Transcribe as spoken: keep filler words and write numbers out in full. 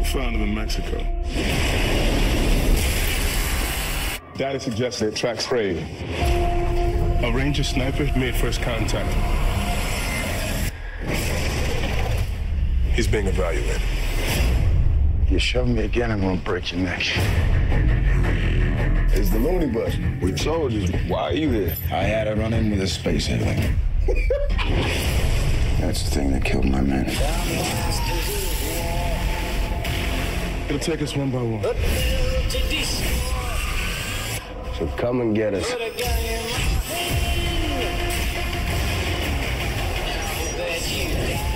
found him in Mexico. Data suggests it tracks prey. A Ranger sniper made first contact. He's being evaluated. You shove me again, I'm gonna break your neck. It's the Looney Bus. We soldiers. Why are you here? I had a run-in with a space alien. That's the thing that killed my men. It'll take us one by one. So come and get us. What a guy in my hand.